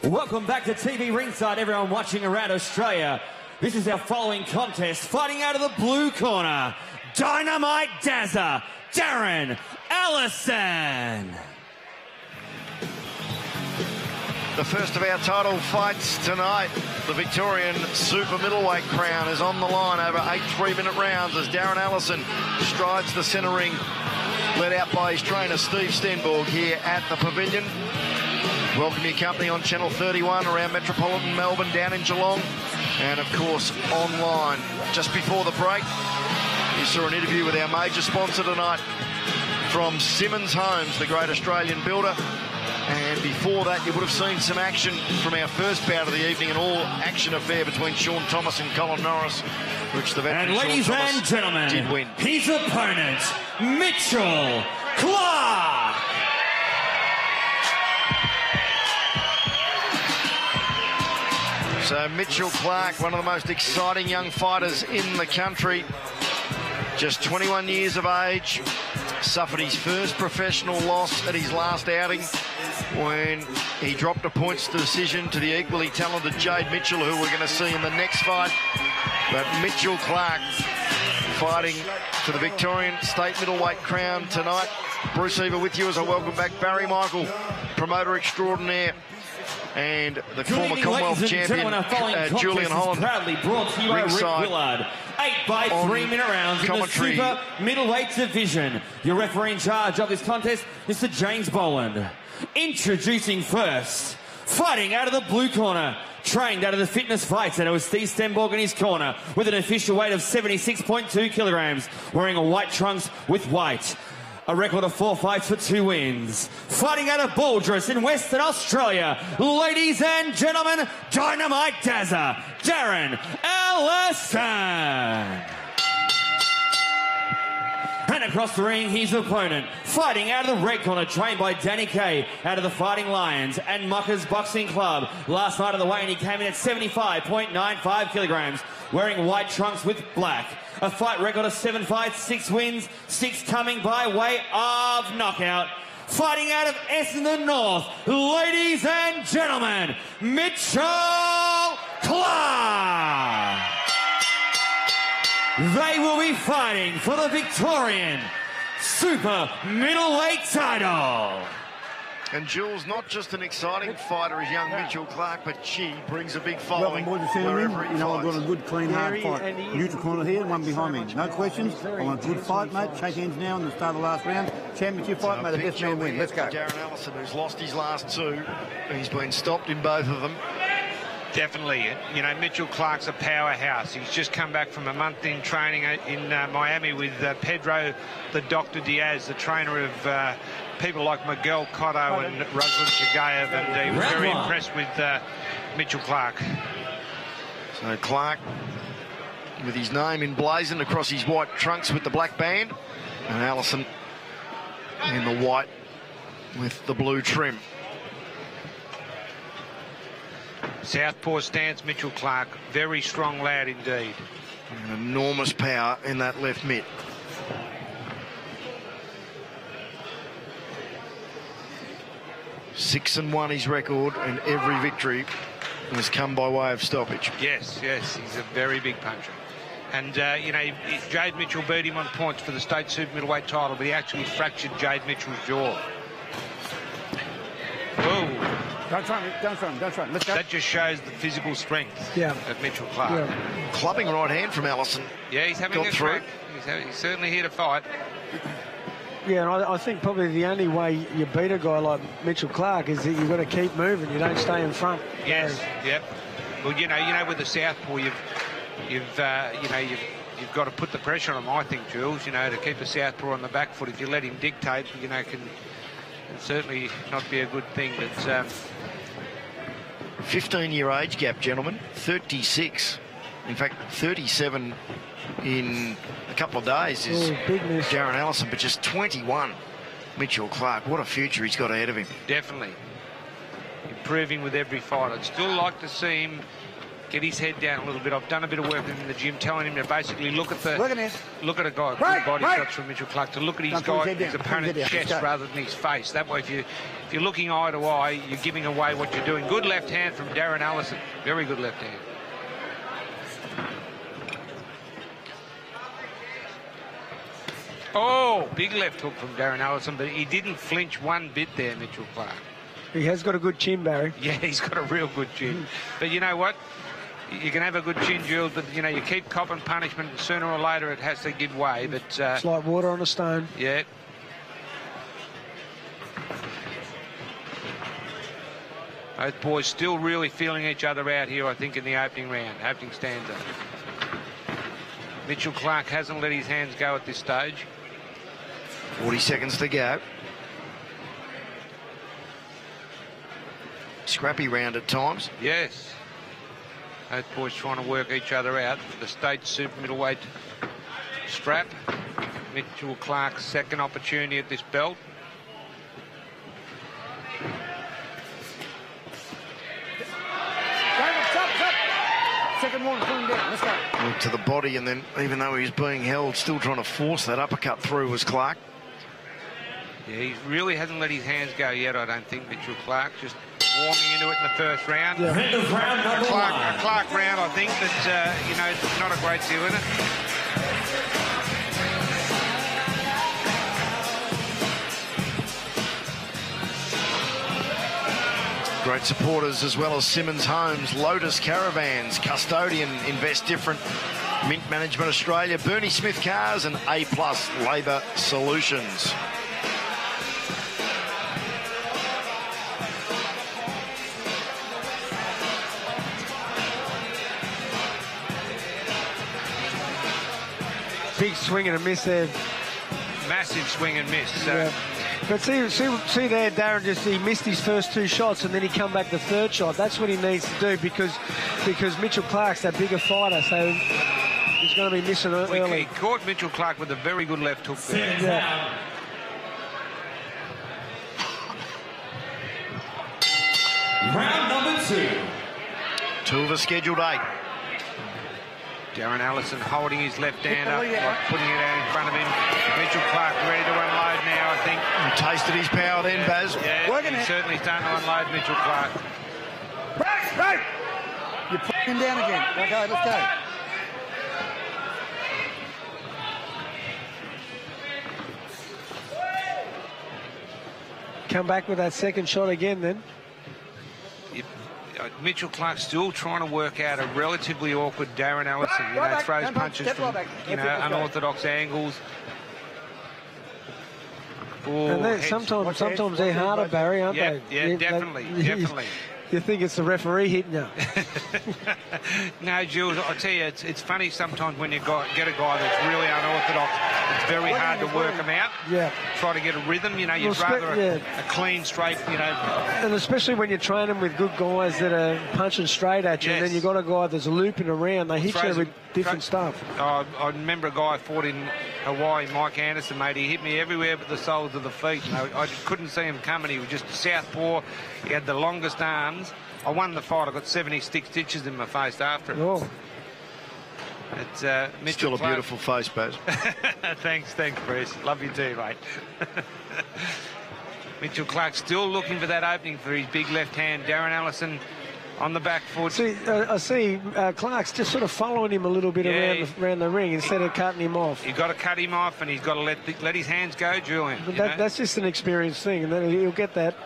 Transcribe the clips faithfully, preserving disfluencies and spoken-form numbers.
Welcome back to T V Ringside, everyone watching around Australia. This is our following contest. Fighting out of the blue corner, Dynamite Dazza, Darran Allison. The first of our title fights tonight, the Victorian Super Middleweight crown, is on the line over eight three-minute rounds as Darran Allison strides the centre ring, led out by his trainer Steve Stenborg here at the Pavilion. Welcome your company on Channel thirty-one around metropolitan Melbourne, down in Geelong, and of course online. Just before the break, you saw an interview with our major sponsor tonight from Simmons Homes, the great Australian builder. And before that, you would have seen some action from our first bout of the evening, an all-action affair between Sean Thomas and Colin Norris, which the veteran And ladies Sean Thomas and gentlemen, did win. His opponent, Mitchell Clark. So Mitchell Clark, one of the most exciting young fighters in the country, just twenty-one years of age, suffered his first professional loss at his last outing when he dropped a points decision to the equally talented Jade Mitchell, who we're going to see in the next fight. But Mitchell Clark fighting for the Victorian State Middleweight crown tonight. Bruce Eva with you as I welcome back Barry Michael, promoter extraordinaire, and the Good former evening, Commonwealth ladies and champion, gentlemen. Our following uh, contest Julian is Holland. proudly brought to you by Rick ringside Willard. Eight by on three minute rounds in the commentary. Super Middleweight division. Your referee in charge of this contest, Mister James Boland. Introducing first, fighting out of the blue corner, trained out of the Fitness Fight Centre with Steve Stenborg in his corner, with an official weight of seventy-six point two kilograms, wearing a white trunks with white. A record of four fights for two wins. Fighting out of Baldress in Western Australia, ladies and gentlemen, Dynamite Dazza, Darran Allison. And across the ring, his opponent, fighting out of the red corner, trained by Danny Kay, out of the Fighting Lions and Muckers Boxing Club. Last night of the weigh-in, he came in at seventy-five point nine five kilograms, wearing white trunks with black. A fight record of seven fights, six wins, six coming by way of knockout. Fighting out of Essendon North, ladies and gentlemen, Mitchell Clark. They will be fighting for the Victorian Super Middleweight title. And Jules, not just an exciting fighter as young Mitchell Clark, but she brings a big following wherever he You know, I've got a fights. good, clean, hard fight. Neutral corner here, one behind me. No questions. I want a good fight, mate. Shake hands now in the start of the last round. Championship fight, may the best man win. Let's go. Darran Allison, who's lost his last two. He's been stopped in both of them. Definitely. You know, Mitchell Clark's a powerhouse. He's just come back from a month in training in uh, Miami with uh, Pedro, the Doctor Diaz, the trainer of uh, people like Miguel Cotto and Ruslan Chagayev, and he was very impressed with uh, Mitchell Clark. So Clark, with his name emblazoned across his white trunks with the black band, and Allison in the white with the blue trim. Southpaw stance, Mitchell Clark, very strong lad indeed. And enormous power in that left mitt. Six and one his record, and every victory has come by way of stoppage. Yes, yes, he's a very big puncher. And, uh, you know, Jade Mitchell beat him on points for the state super middleweight title, but he actually fractured Jade Mitchell's jaw. Whoa. Don't throw him, don't throw him, don't throw him. Let's go. That just shows the physical strength Yeah. of Mitchell Clark. Yeah. Clubbing right hand from Allison. Yeah, he's having Got a through. crack. He's, ha he's certainly here to fight. Yeah, and I, I think probably the only way you beat a guy like Mitchell Clark is that you've got to keep moving. You don't stay in front. Yes, yep. Well, you know, you know, with the southpaw, you've, you've, uh, you know, you've, you've got to put the pressure on him. I think, Jules, you know, to keep a southpaw on the back foot. If you let him dictate, you know, can, can certainly not be a good thing. But um, fifteen year age gap, gentlemen. thirty-six. In fact, thirty-seven in a couple of days is Oh, big miss. Darran Allison, but just twenty-one. Mitchell Clark, what a future he's got ahead of him. definitely improving with every fight. I'd still like to see him get his head down a little bit. I've done a bit of work in the gym, telling him to basically look at the Look at this. look at a guy, Right, good body right. shots from Mitchell Clark, to look at his Don't put guy, his head his down, put his opponent's head down. chest Let's go. rather than his face. That way, if you if you're looking eye to eye, you're giving away what you're doing. Good left hand from Darran Allison. Very good left hand. Oh, big left hook from Darran Allison, but he didn't flinch one bit there, Mitchell Clark. He has got a good chin, Barry. Yeah, he's got a real good chin. But you know what? You can have a good chin, Jules, but, you know, you keep copping punishment, and sooner or later it has to give way. But uh, It's like water on a stone. yeah. Both boys still really feeling each other out here, I think, in the opening round, opening stanza. Mitchell Clark hasn't let his hands go at this stage. forty seconds to go. Scrappy round at times. Yes. Both boys trying to work each other out for the state super middleweight strap. Mitchell Clark's second opportunity at this belt. Second one, pull him down. Let's go. Look to the body, and then even though he's being held, still trying to force that uppercut through was Clark. Yeah, he really hasn't let his hands go yet, I don't think, Mitchell Clark. Just warming into it in the first round. Yeah. End of round number A Clark, one. a Clark round, I think, but, uh, you know, not a great deal in it. Great supporters as well as Simmons Homes, Lotus Caravans, Custodian, Invest Different, Mint Management Australia, Bernie Smith Cars and A Plus Labour Solutions. Big swing and a miss there. Massive swing and miss. So. Yeah. But see, see, see there, Darren, just he missed his first two shots and then he come back the third shot. That's what he needs to do because because Mitchell Clark's that bigger fighter, so he's going to be missing it He, early. he caught Mitchell Clark with a very good left hook there. Seconds Yeah. out. Round number two. Two of the scheduled eight. Darran Allison holding his left hand up, like putting it out in front of him. Mitchell Clark ready to unload now, I think. He tasted his power then, Baz. Yeah, Working he's it. certainly starting to unload Mitchell Clark. Right, right. You're putting him down again. Okay, let's go. Come back with that second shot again then. Yep. Uh, Mitchell Clark still trying to work out a relatively awkward Darran Allison. You Right know, back, throws stand back, punches step from, right back. you That's know, it, let's go. unorthodox angles. Ooh, And then heads. sometimes, Watch sometimes heads, they're watch harder, heads. Barry, aren't Yeah, they? yeah, You- definitely, you- definitely. You think it's the referee hitting you. No, Jules, I tell you, it's, it's funny sometimes when you got, get a guy that's really unorthodox. It's very What hard to is work it? him out. Yeah. Try to get a rhythm. You know, you'd Well, spe- rather a, yeah. a clean, straight, you know. And especially when you're training with good guys that are punching straight at you, and Yes. then you've got a guy that's looping around, they hit you Throws with him- different throw- stuff. Oh, I remember a guy I fought in Hawaii, Mike Anderson, mate. He hit me everywhere but the soles of the feet. And I, I just couldn't see him coming. He was just a southpaw. He had the longest arms. I won the fight. I got seventy-six stitches in my face after it. Oh, It's, uh, Mitchell Still a Clark. beautiful face, Baz. Thanks, thanks, Bruce. Love you too, mate. Mitchell Clark still looking for that opening for his big left hand. Darran Allison on the back foot. see, uh, I see uh, Clark's just sort of following him a little bit Yeah. around, the, around the ring instead of cutting him off. You've got to cut him off, and he's got to let the, let his hands go, Julian. But you that, know? that's just an experience thing, and then he'll get that.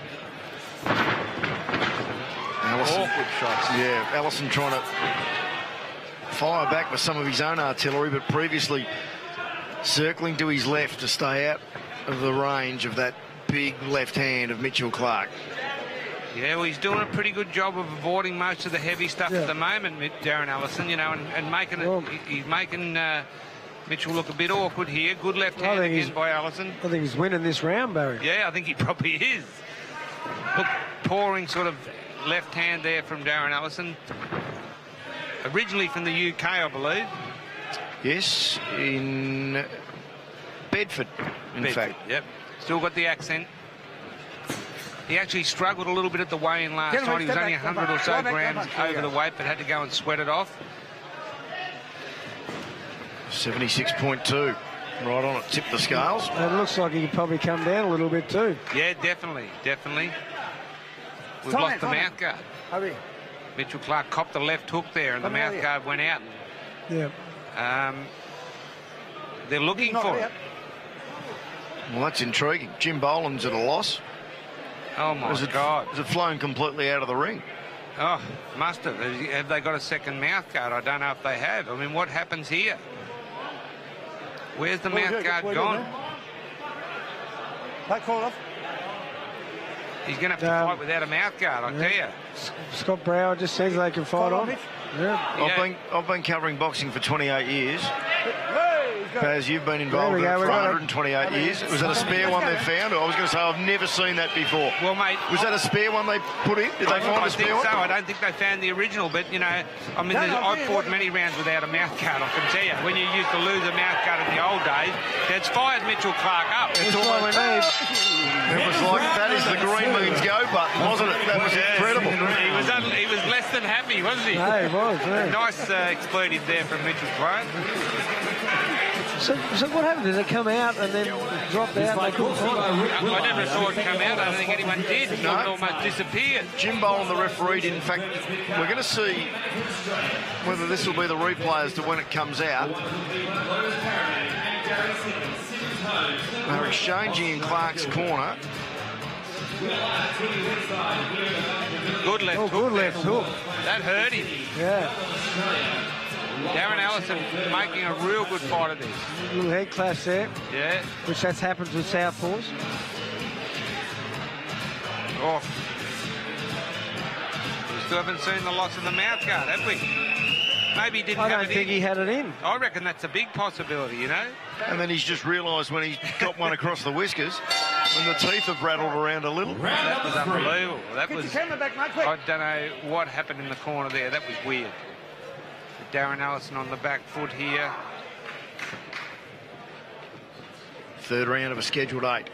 Allison, Awkward shots. yeah, Allison trying to fire back with some of his own artillery, but previously circling to his left to stay out of the range of that big left hand of Mitchell Clark. Yeah, well, he's doing a pretty good job of avoiding most of the heavy stuff Yeah. at the moment, Mi- Darran Allison, you know, and, and making it, Well- he- he's making uh, Mitchell look a bit awkward here. Good left I hand think he's- again by Allison. I think he's winning this round, Barry. Yeah, I think he probably is. Look, pouring sort of left hand there from Darran Allison. Originally from the U K, I believe. Yes, in Bedford, in Bedford, fact. Yep. Still got the accent. He actually struggled a little bit at the weigh-in last Gentlemen, night. He was step only back, one hundred or step so back, step grams back, step over back. the weight, but had to go and sweat it off. seventy-six point two. Right on it. Tip the scales. And it looks like he could probably come down a little bit too. Yeah, definitely, definitely. We've Time lost out, the time out. mouth guard. Hurry. Mitchell Clark copped the left hook there, and the Come out mouth here. guard went out. Yeah. Um, they're looking Knock for it it. out. Well, that's intriguing. Jim Boland's at a loss. Oh, my Is it, God. is it flown completely out of the ring? Oh, must have. Have they got a second mouth guard? I don't know if they have. I mean, what happens here? Where's the What do you mouth do? guard What do you do, gone? man? Take call off. He's going to have to Um, fight without a mouth guard, I yeah. tell you. Scott Brower just says they can fight Call on, on. Mitch. Yeah. I've Yeah. been I've been covering boxing for twenty-eight years. Hey, he's got it. Baz, you've been involved There we in go, it we for got it. one hundred twenty-eight years. Was that a spare one they found? I was going to say I've never seen that before. Well, mate, Was that a spare one they put in? Did they I, find I a think spare so. one? I don't think they found the original, but, you know, I mean, No, there's- no, I've yeah, fought what- many rounds without a mouth guard, I can tell you. When you used to lose a mouth guard in the old days, that's fired Mitchell Clark up. That's what we need. It was like, that is the green means go button, wasn't it? That was Yes. incredible. He was, un- he was less than happy, wasn't he? No, he was, yeah. Nice uh, expletive there from Mitchell Clark. So, so what happened? Did it come out and then dropped out? They couldn't find it? I never saw it come out. I don't think anyone did. It No. almost disappeared. Jim Boland, the referee, did. In fact, we're going to see whether this will be the replay as to when it comes out. They're exchanging in Clark's corner. Good left Oh, hook. good there. left hook. That hurt him. Yeah. Darran Allison making a real good fight of this. Little head clash there, Yeah. which that's happens with southpaws. Oh. We still haven't seen the loss of the mouth guard, have we? Maybe he didn't I have don't it think in. he had it in. I reckon that's a big possibility, you know? And then he's just realised when he got one across the whiskers, when the teeth have rattled around a little. That was unbelievable. That Get was... your camera back, mate, quick. I don't know what happened in the corner there. That was weird. Darran Allison on the back foot here. Third round of a scheduled eight.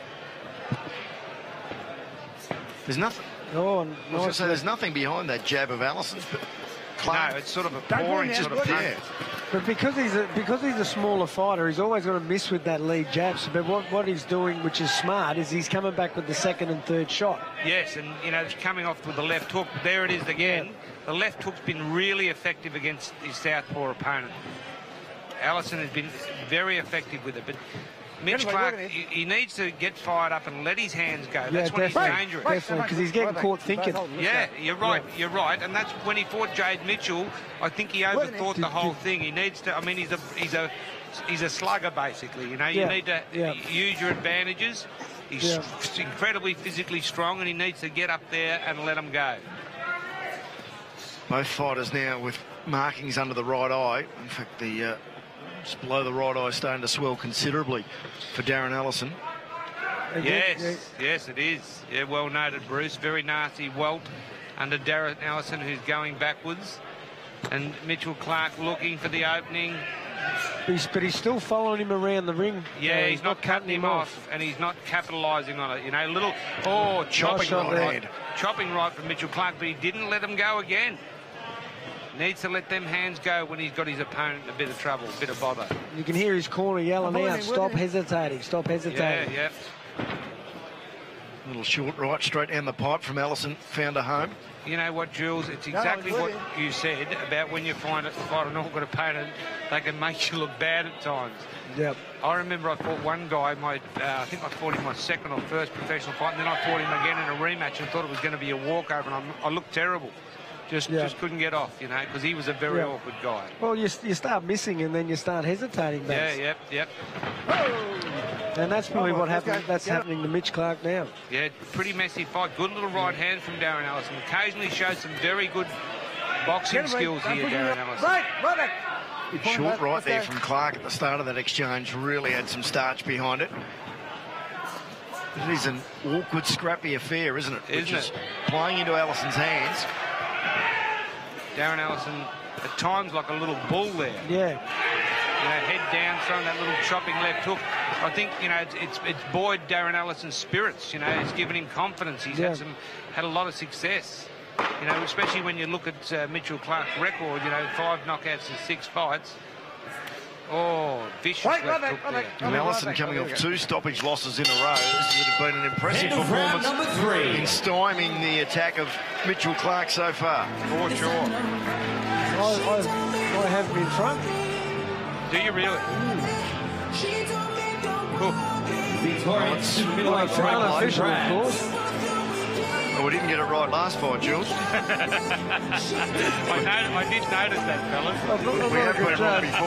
There's nothing. Oh, I was going to nice. say, there's nothing behind that jab of Allison's, but Clark, No, it's sort of a Don't pouring go in sort there, of look. punch. yeah. But because he's a because he's a smaller fighter, he's always going to miss with that lead jab. So, but what, what he's doing, which is smart, is he's coming back with the second and third shot. Yes, and, you know, it's coming off with the left hook. There it is again. The left hook's been really effective against his southpaw opponent. Allison has been very effective with it, but Mitch Anyway, Clark, look at it. he, he needs to get fired up and let his hands go. Yeah, That's when he's definitely. dangerous. Definitely, because he's getting Right back. caught thinking. Both holding. Yeah, you're right, you're right. And that's when he fought Jade Mitchell, I think he overthought the whole thing. He needs to, I mean, he's a he's a he's a slugger basically, you know. You Yeah, need to yeah. use your advantages. He's Yeah. incredibly physically strong and he needs to get up there and let him go. Both fighters now with markings under the right eye. In fact, the uh, just below the right eye is starting to swell considerably for Darran Allison. Again, Yes, yes, it is. Yeah, well noted, Bruce. Very nasty welt under Darran Allison, who's going backwards. And Mitchell Clark looking for the opening. But he's, but he's still following him around the ring. Yeah, Uh, he's, not cutting him off, and he's not capitalising on it. You know, little, oh, chopping shot right, there. chopping right from Mitchell Clark, but he didn't let him go again. Needs to let them hands go when he's got his opponent in a bit of trouble, a bit of bother. You can hear his corner yelling Avoid out, him, stop avoid him. hesitating, stop Yeah, hesitating. yeah. Little short right straight down the pipe from Allison. Found a home. You know what, Jules? It's no, exactly it's what really- you said about when you find, fight an awkward opponent, they can make you look bad at times. Yep. I remember I fought one guy, my uh, I think I fought him my second or first professional fight, and then I fought him again in a rematch and thought it was going to be a walkover, and I, I looked terrible. Just Yeah. just couldn't get off, you know, because he was a very Yeah. awkward guy. Well, you, you start missing and then you start hesitating. Yeah, Baz. yep, yep. And that's probably Come on, what let's happened. go. That's Get up. happening to Mitch Clark now. Yeah, pretty messy fight. Good little right hand from Darran Allison. Occasionally shows some very good boxing Get him, skills Don't here, push him Darran up. Allison. Right, right back. You point Short back. right Let's there go. from Clark at the start of that exchange. Really had some starch behind it. It is an awkward, scrappy affair, isn't it? Isn't Which is it? playing into Allison's hands. Darran Allison, at times like a little bull there. Yeah. you know, head down, throwing that little chopping left hook. I think, you know, it's it's, it's buoyed Darran Allison's spirits. You know, it's given him confidence. He's Yeah. had some had a lot of success. You know, especially when you look at uh, Mitchell Clark's record. You know, five knockouts in six fights. Oh, vicious Wait, left right hook back, right there. back. And Allison coming off two stoppage losses in a row. This would have been an impressive performance Number three. in stymieing the attack of Mitchell Clark so far. For sure. I, I, I have him in front. Do you really? Cool. Victorian Super Middleweight Title. Unofficial, of course. Well, we didn't get it right last fight, Jules. I, know, I did notice that, fellas. I've not, I've We not have a got good it wrong judge.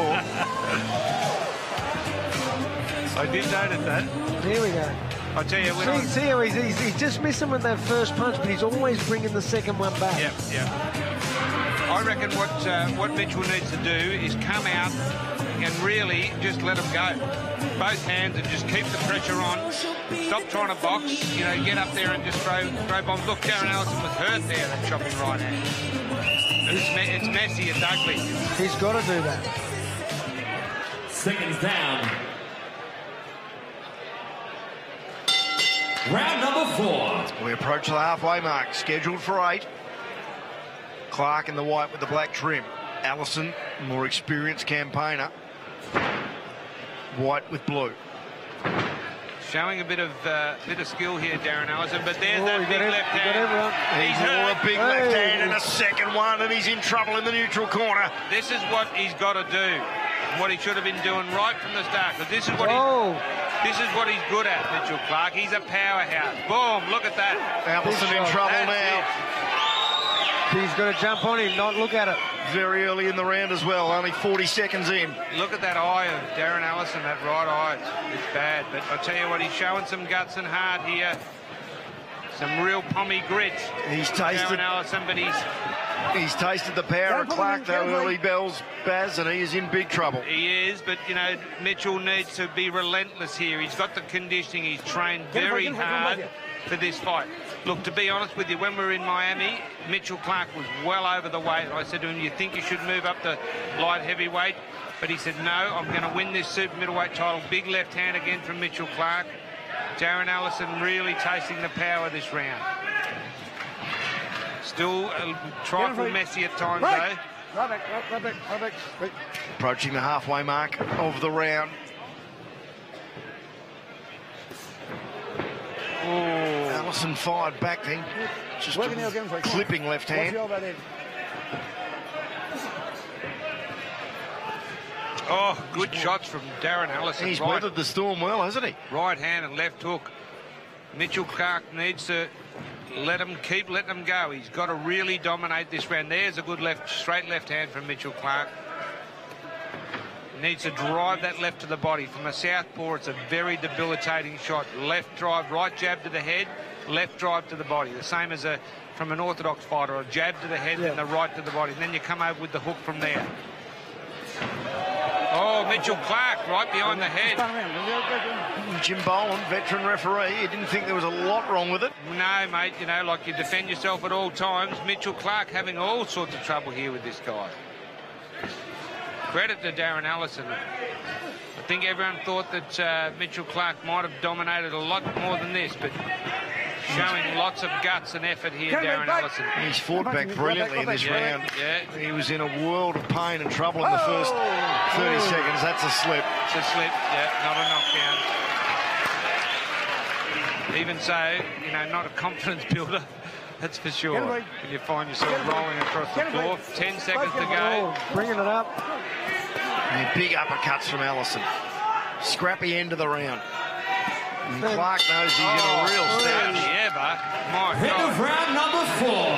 before. I did notice that. Here we go. I tell you, when See, I... see how he's, he's, he's just missing with that first punch, but he's always bringing the second one back. Yep, yep. I reckon what uh, what Mitchell needs to do is come out and really just let him go. Both hands and just keep the pressure on. Stop trying to box. You know, get up there and just throw throw bombs. Look, Darran Allison was hurt there, that chopping right hand. It's, me it's messy, it's ugly. He's got to do that. Seconds down. Round number four. We approach the halfway mark, scheduled for eight. Clark in the white with the black trim. Allison, more experienced campaigner. White with blue. Showing a bit of uh, bit of skill here, Darran Allison, but there's Oh, that he big got it. left He got hand. everyone. He's He's all hurt. a big Hey. left hand and a second one, and he's in trouble in the neutral corner. This is what he's got to do. What he should have been doing right from the start. Because this is what he, Oh, this is what he's good at, Mitchell Clark. He's a powerhouse. Boom! Look at that. Allison in shot. trouble That's now. it. he's got to jump on him, not look at it. Very early in the round as well, only forty seconds in. Look at that eye of Darran Allison, that right eye. It's, it's bad. But I tell you what, he's showing some guts and heart here. Some real pommy grit. He's tasted, Darran Allison, but he's he's tasted the power of Clark though early, bells, Baz, and he is in big trouble. he is. But you know, Mitchell needs to be relentless here. He's got the conditioning. He's trained very hard for this fight. Look, to be honest with you, when we were in Miami, Mitchell Clark was well over the weight. I said to him, you think you should move up to light heavyweight? But he said, no, I'm going to win this super middleweight title. Big left hand again from Mitchell Clark. Darran Allison really tasting the power this round. Still a trifle messy at times, Right. though. Right back, right, right back, right back. Right. Approaching the halfway mark of the round. Allison fired back then. Just Working now, again, Frank. Come on. clipping left Watch hand. the elbow there. Oh, good shots from Darran Allison. He's right, weathered the storm well, hasn't he? right hand and left hook. Mitchell Clark needs to let him keep letting him go. He's got to really dominate this round. There's a good left, straight left hand from Mitchell Clark. Needs to drive that left to the body. From a southpaw, it's a very debilitating shot. Left drive, right jab to the head, left drive to the body. The same as a from an orthodox fighter, a jab to the head Yeah. and the right to the body. And then you come over with the hook from there. Oh, Mitchell Clark right behind the head. Turn around. Jim Boland, veteran referee, he didn't think there was a lot wrong with it. No, mate, you know, like you defend yourself at all times. Mitchell Clark having all sorts of trouble here with this guy. Credit to Darran Allison. I think everyone thought that uh, Mitchell Clark might have dominated a lot more than this, but showing lots of guts and effort here, Come Darran back. Allison. He's fought back brilliantly in this Yeah, round. yeah, He was in a world of pain and trouble in the first thirty seconds. That's a slip. it's a slip, yeah, not a knockdown. Even so, you know, not a confidence builder, that's for sure. Get away. When you find yourself Get away. rolling across the Get away. floor, ten seconds to Get go. Oh, bringing it up. And big uppercuts from Allison. Scrappy end of the round. And Clark knows he's in a real Oh, stage. yeah, but my End of God. round number four.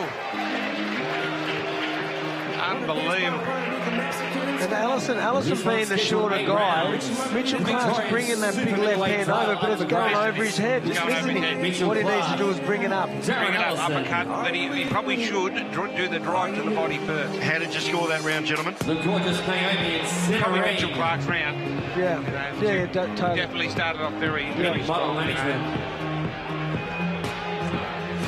Ooh. Unbelievable. And Allison, Allison being the shorter guy, Mitchell Clark's bringing that big left hand over, but it's going over his head. Just Going over missing his him. head. What he needs to do is bring it up. Bring Darran it up, Allison. uppercut, but he, he probably should dr- do the drive to the body first. How did you score that round, gentlemen? The gorgeous Naomi in center Probably ring. Mitchell Clark's round. Yeah, You know, yeah, yeah, t- totally. Definitely started off very, Yeah, very Model strong. You management. know.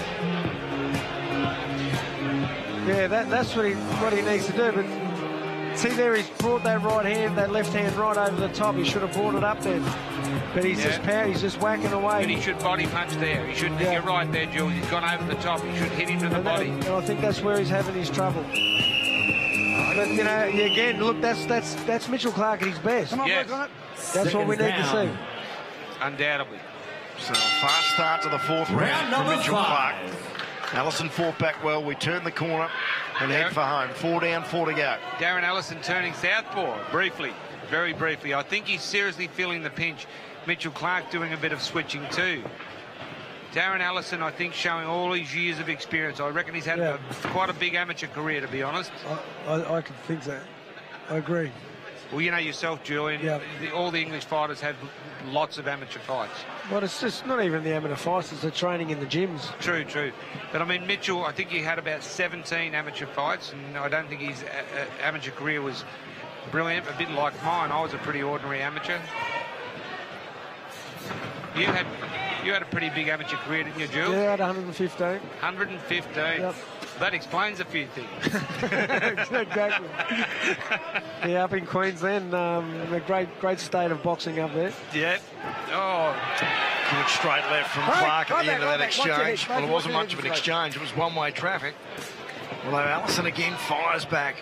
Yeah, that, that's what he what he needs to do. But see there, he's brought that right hand, that left hand right over the top. He should have brought it up then. But he's yeah. just power, he's just whacking away. But he should body punch there. He should. Yeah. You're right there, Jules. He's gone over the top. He should hit him to the and body. That, and I think that's where he's having his trouble. But you know, again, look, that's that's that's Mitchell Clark at his best. Come on, yes. That's Seconds what we need down. to see. Undoubtedly. So fast start to the fourth round, round for Mitchell five. Clark. Allison fought back well. We turn the corner and Darren, head for home. Four down, four to go. Darran Allison turning southpaw briefly, very briefly. I think he's seriously feeling the pinch. Mitchell Clark doing a bit of switching too. Darran Allison, I think, showing all his years of experience. I reckon he's had yeah. a, quite a big amateur career, to be honest. I, I, I can think that. I agree. Well, you know yourself, Julian, yeah. the, all the English fighters have lots of amateur fights. Well, it's just not even the amateur fights, it's the training in the gyms. True, true. But, I mean, Mitchell, I think he had about seventeen amateur fights, and I don't think his a, a, amateur career was brilliant, a bit like mine. I was a pretty ordinary amateur. You had you had a pretty big amateur career, didn't you, Jules? Yeah, I had one hundred fifteen. one hundred fifteen. Yep. That explains a few things. Exactly. Yeah, up in Queensland, um, a great, great state of boxing up there. Yeah. Oh. Good straight left from Clark at the end of that exchange. Well, it wasn't much of an exchange. It was one-way traffic. Although Allison again fires back.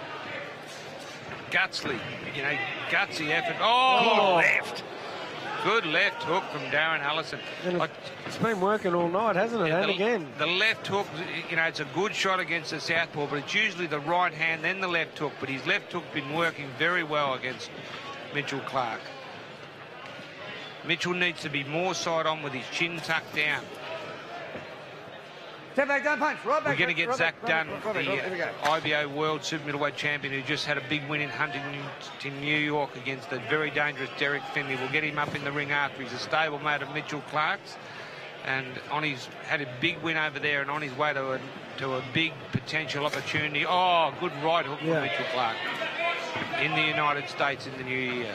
Gutsly, you know, gutsy effort. Oh, oh left. Good left hook from Darran Allison. I, it's been working all night, hasn't it? Yeah, and the, again. The left hook, you know, it's a good shot against the southpaw, but it's usually the right hand, then the left hook. But his left hook been working very well against Mitchell Clark. Mitchell needs to be more side on with his chin tucked down. Step back, down punch. Right back. We're going to get right Zach back, Dunn, right back, right back, the I B O World Super Middleweight Champion, who just had a big win in Huntington, New York, against the very dangerous Derek Finley. We'll get him up in the ring after. He's a stablemate of Mitchell Clark's, and on his had a big win over there, and on his way to a to a big potential opportunity. Oh, good right hook yeah. from Mitchell Clark in the United States in the new year.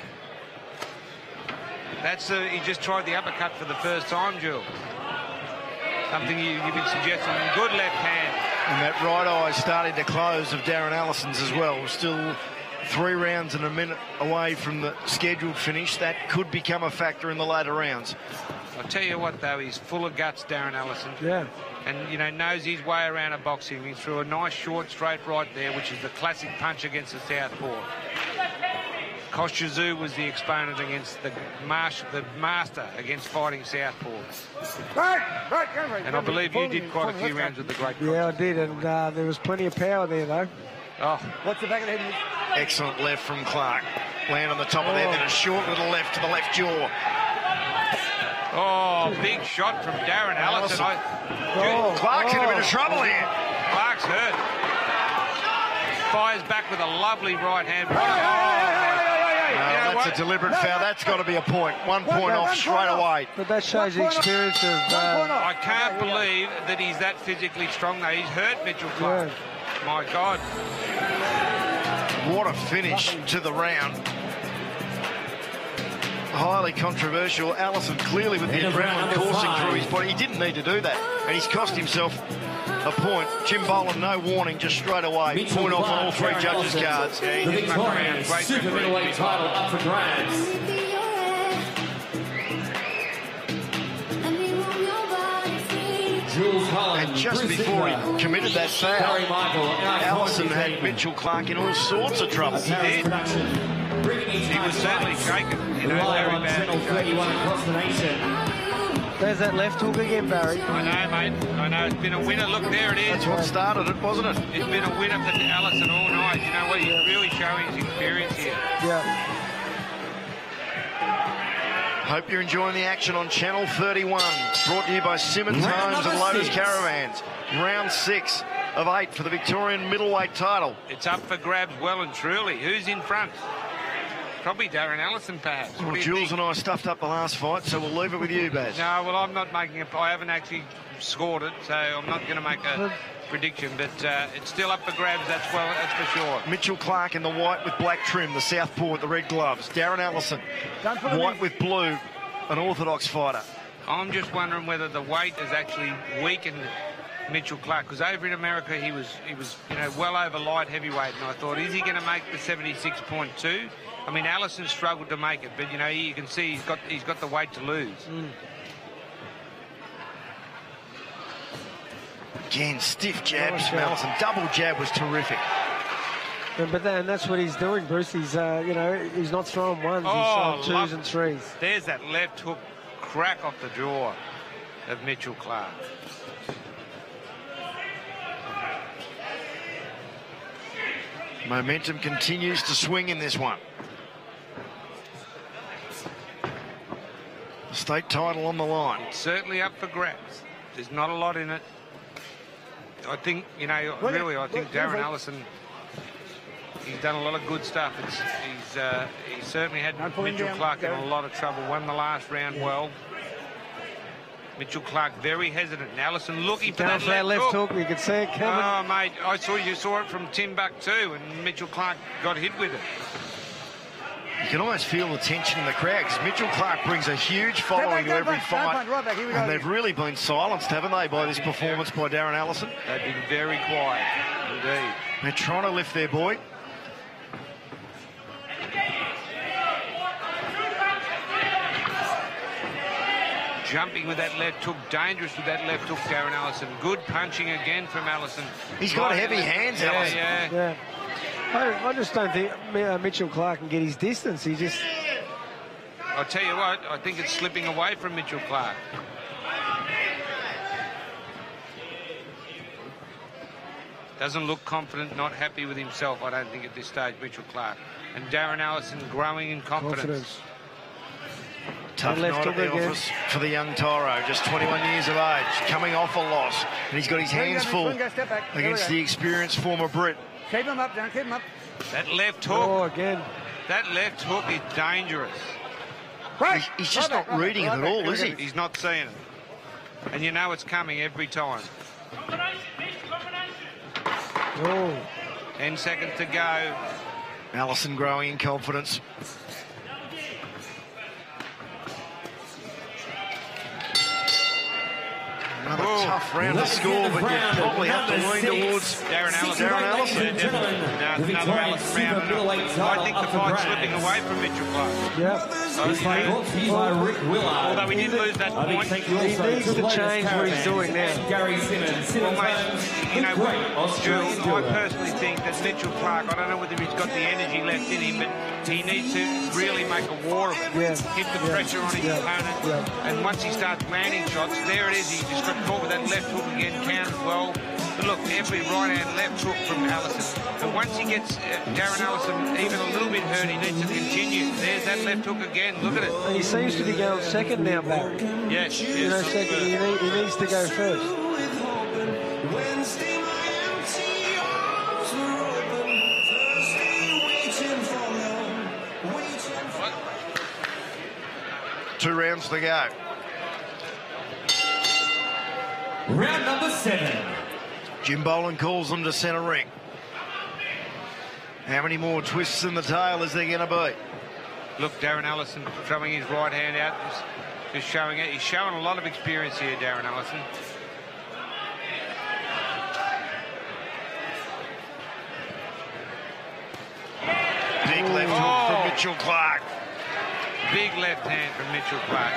That's uh, he just tried the uppercut for the first time, Jules. Something you, you've been suggesting. Good left hand. And that right eye starting to close of Darran Allison's as well. We're still three rounds and a minute away from the scheduled finish. That could become a factor in the later rounds. I'll tell you what, though, he's full of guts, Darran Allison. Yeah. And, you know, knows his way around a boxing. He threw a nice, short, straight right there, which is the classic punch against the southpaw. Kosciuszko was the exponent against the, marsh, the master against fighting southpaw. Right, right, go right. And I believe you did quite a few rounds with the great Kosciuszko. Yeah, I did, and uh, there was plenty of power there, though. Oh. What's the back of the head? Excellent left from Clark. Land on the top oh. of there, then a short little left to the left jaw. Oh, big shot from Darran Allison. I, oh. Clark's oh. in a bit of trouble here. Clark's hurt. Fires back with a lovely right hand. What a, oh. No, you know that's what? a deliberate no, foul. That's got to be a point. One point one, off one straight point away. Off. But that shows the experience of... Uh, I can't believe that he's that physically strong, though. He's hurt Mitchell Clark. Yeah. My God. What a finish to the round. Highly controversial. Allison clearly with the adrenaline coursing through his body. He didn't need to do that. And he's cost himself a point. Jim Boland, no warning, just straight away. Mitchell point off on all three judges' cards. Yeah, the Victorian Super Middleweight Title up for grabs. And just before he committed that foul, Allison had Mitchell Clark in all sorts of trouble. He did. He was certainly shaken. You know, very bad. Across the nation. There's that left hook again, Barry. I know, mate. I know. It's been a winner. Look, there it is. That's what started it, wasn't it? It's been a winner for Allison all night. You know what? He's really showing his experience here. Yeah. Hope you're enjoying the action on Channel thirty-one. Brought to you by Simmons Homes and Lotus six. Caravans. Round six of eight for the Victorian Middleweight Title. It's up for grabs well and truly. Who's in front? Probably Darran Allison, perhaps. Well, Jules and I stuffed up the last fight, so we'll leave it with you, Baz. No, well, I'm not making it. I haven't actually scored it, so I'm not going to make a prediction. But uh, it's still up for grabs, that's well, that's for sure. Mitchell Clark in the white with black trim, the southpaw with the red gloves. Darran Allison, white with blue, an orthodox fighter. I'm just wondering whether the weight has actually weakened Mitchell Clark, because over in America he was he was you know well over light heavyweight, and I thought, is he going to make the seventy-six point two? I mean, Allison struggled to make it, but you know you can see he's got he's got the weight to lose. Mm. Again, stiff jabs from Allison. Double jab was terrific. Yeah, but then that's what he's doing, Bruce. He's uh, you know he's not throwing ones, Oh, he's throwing twos and threes. There's that left hook crack off the jaw of Mitchell Clark. Momentum continues to swing in this one. The state title on the line. It's certainly up for grabs. There's not a lot in it. I think, you know, really, I think Darran Allison, he's done a lot of good stuff. It's, he's, uh, he certainly had Mitchell Clark in a lot of trouble. Won the last round well. Mitchell Clark very hesitant. And Allison looking for that, that left, left hook. hook. You could see it coming. Oh, mate, I saw you saw it from Timbuktu, and Mitchell Clark got hit with it. You can almost feel the tension in the crowd because Mitchell Clark brings a huge following to every fight, and they've really been silenced, haven't they, by this performance by Darran Allison? They've been very quiet, indeed. They're trying to lift their boy. Jumping with that left hook, dangerous with that left hook, Darran Allison. Good punching again from Allison. He's got Right heavy left. hands, yeah, Allison. Yeah, Yeah. I, I just don't think uh, Mitchell Clark can get his distance. He just... I'll tell you what, I think it's slipping away from Mitchell Clark. Doesn't look confident, not happy with himself, I don't think, at this stage, Mitchell Clark. And Darran Allison growing in confidence. Confidence. Tough Left night at hook the again. office for the young Tyro, just twenty-one years of age, coming off a loss, and he's got his hands full against the experienced former Brit. Keep him up, Darren, keep him up. That left hook, Oh, again. that left hook is dangerous. Right. He's, he's just Right not back, right reading back, it right at all, back. is he? He's not seeing it. And you know it's coming every time. Oh. Ten seconds to go. Allison growing in confidence. Another Oh. tough round to score, but you probably have to lean towards Darran Allison. Darran Allison. Ladies and gentlemen, No, the another Victorian Allison Super round. Middleweight I Title think the up for fight's grabs. slipping away from Mitchell Clark. Yeah. This fight brought to you by Rick Willard. Although he did lose that A big point. thank you He also needs to to Lotus change what he's Caravans doing now. and Gary Simmons. Simmons Well, mate, owns you the know, great Australian Jules, I duo. personally think that Mitchell Clark, I don't know whether he's got the energy left in him, but he needs to really make a war of it. Yeah. Hit the Yeah. pressure on his Yeah. opponent. Yeah. And once he starts landing shots, there it is. He just got caught with that left hook again, counted well. But look, every right hand left hook from Allison. And once he gets uh, Darran Allison even a little bit hurt, he needs to continue. There's that left hook again. Look at it. And he seems to be going second now, Barry. Yes, yes. You know, second. He, need, he needs to go first. Two rounds to go. Round number seven. Jim Boland calls them to centre ring. How many more twists in the tail is there going to be? Look, Darran Allison throwing his right hand out, just, just showing it. He's showing a lot of experience here, Darran Allison. Big left Oh. hook from Mitchell Clark. Big left hand from Mitchell Clark.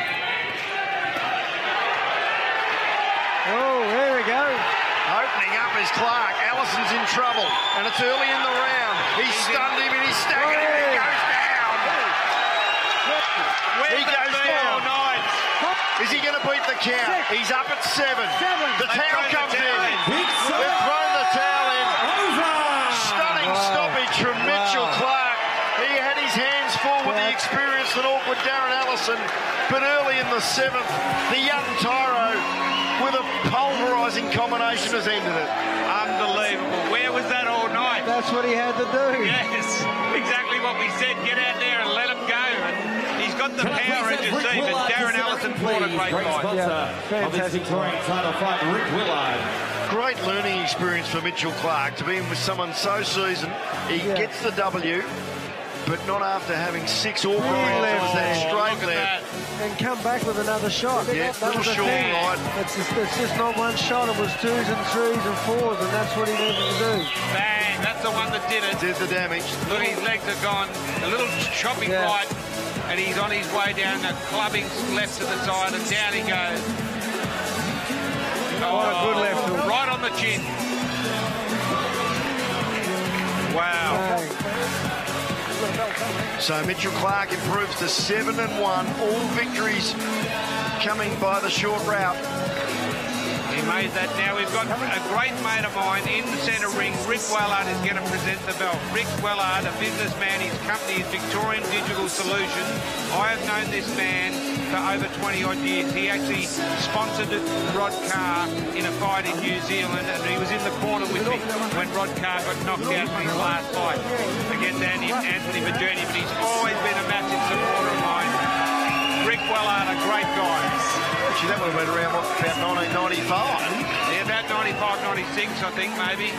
Oh, there we go. Opening up is Clark. Allison's in trouble, and it's early in the round. He's stunned him and he's staggered him and he goes down. Where's He that goes been down. all night? Is he going to beat the count? He's up at seven. Seven. The They've towel thrown the comes towel in. in. Big They've shot. thrown the towel in. Over. Stunning Wow. stoppage from Mitchell Wow. Clark. He had his hands full with the Yeah. experienced and awkward Darran Allison, but early in the seventh, the young Tyro with a pulverising combination has ended it. Unbelievable. Where was that all night? That's what he had to do. Yes, exactly what we said. Get out there and let him go. And he's got the Can I power, please as you have Rick see, but Willard to Darran center Allison ring, fought a please? great Great fight. sponsor Yeah, of this fantastic. Victorian title fight, Rick Willard. Great learning experience for Mitchell Clark to be in with someone so seasoned. He Yeah. gets the W. but not after having six awkward rounds. It was that straight left. And come back with another shot. Yeah, that was the short thing. right. It's just, it's just not one shot. It was twos and threes and fours, and that's what he needed to do. Bang, that's the one that did it. Did the damage. Look, his legs are gone. A little choppy Yeah. right, and he's on his way down, the clubbing left to the side, and down he goes. Oh, a good left hook. Right on the chin. Wow. Bang. So Mitchell Clark improves to seven and one. All victories coming by the short route. He made that. Now we've got a great mate of mine in the centre ring. Rick Wellard is going to present the belt. Rick Wellard, a businessman, his company is Victorian Digital Solutions. I have known this man for over twenty odd years. He actually sponsored Rod Carr in a fight in New Zealand, and he was in the corner with me when Rod Carr got knocked out in his last fight against Anthony Virginia, but he's always been a massive supporter of mine. Rick Wellard, a great guy. Actually, that would have been around, what, about nineteen ninety-five? Yeah, about ninety-five, ninety-six, I think, maybe.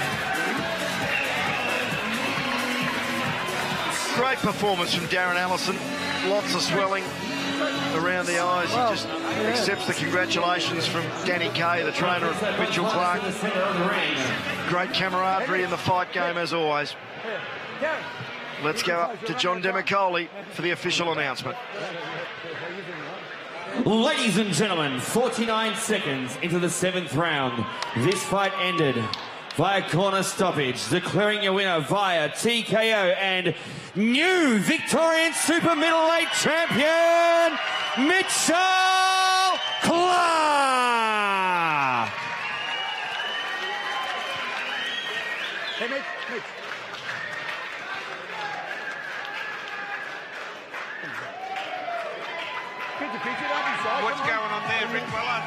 Great performance from Darran Allison. Lots of swelling around the eyes. Well, he just yeah. accepts the congratulations from Danny Kay, the trainer of Mitchell Clark. Great camaraderie in the fight game, as always. Let's go up to John Demicoli for the official announcement. Ladies and gentlemen, forty-nine seconds into the seventh round. This fight ended via corner stoppage, declaring your winner via T K O and new Victorian Super Middleweight Champion, Mitchell Clark. Hey, Mitch, Mitch. Picture, picture, up inside. What's Come going on there, Rick Wellard?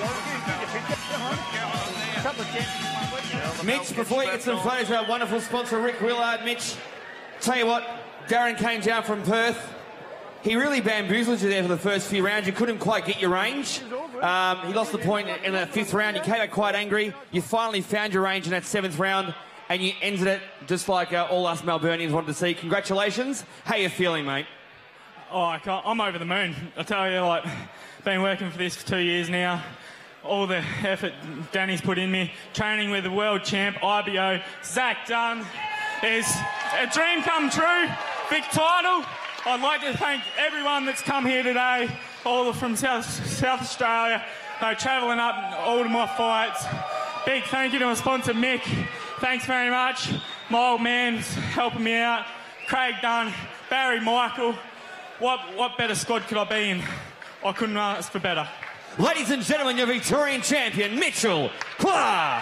on. Couple of chances. Mitch, before you get some photos of our wonderful sponsor, Rick Willard, Mitch, tell you what, Darran came down from Perth. He really bamboozled you there for the first few rounds. You couldn't quite get your range. Um, he lost the point in the fifth round. You came back quite angry. You finally found your range in that seventh round, and you ended it just like uh, all us Melburnians wanted to see. Congratulations. How you feeling, mate? Oh, I can't, I'm over the moon. I tell you, like, been working for this for two years now. All the effort Danny's put in me, training with the world champ, I B O, Zach Dunn, is a dream come true. Big title. I'd like to thank everyone that's come here today, all from South, South Australia, uh, travelling up all to my fights. Big thank you to my sponsor, Mick. Thanks very much. My old man's helping me out. Craig Dunn, Barry Michael. What, what better squad could I be in? I couldn't ask for better. Ladies and gentlemen, your Victorian champion, Mitchell Clark.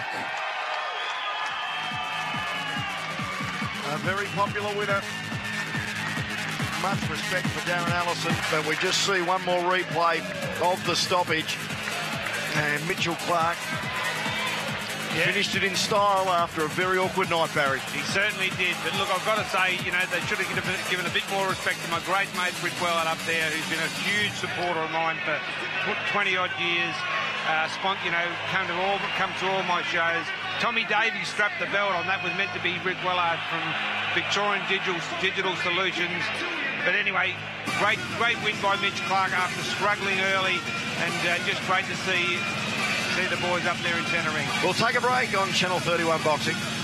A very popular winner. Much respect for Darran Allison, but we just see one more replay of the stoppage. And Mitchell Clark Yeah. finished it in style after a very awkward night, Barry. He certainly did. But look, I've got to say, you know, they should have given, given a bit more respect to my great mate Rick Wellard up there, who's been a huge supporter of mine for twenty odd years. Uh, spont, you know, come to all come to all my shows. Tommy Davies strapped the belt on. That was meant to be Rick Wellard from Victorian Digital Digital Solutions. But anyway, great great win by Mitch Clark after struggling early, and uh, just great to see see the boys up there in centre ring. We'll take a break on Channel thirty-one Boxing.